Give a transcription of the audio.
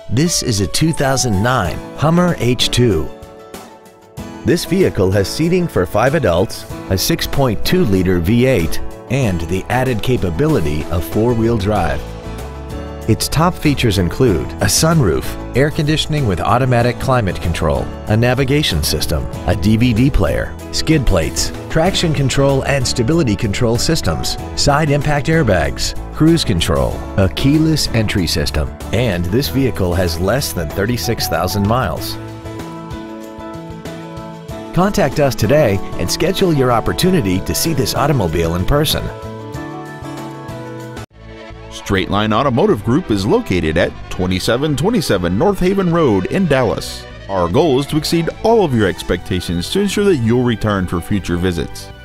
This is a 2009 Hummer H2. This vehicle has seating for 5 adults, a 6.2-liter V8, and the added capability of 4-wheel drive. Its top features include a sunroof, air conditioning with automatic climate control, a navigation system, a DVD player, skid plates, traction control and stability control systems, side impact airbags, cruise control, a keyless entry system, and this vehicle has less than 36,000 miles. Contact us today and schedule your opportunity to see this automobile in person. Straight Line Automotive Group is located at 2727 North Haven Road in Dallas. Our goal is to exceed all of your expectations to ensure that you'll return for future visits.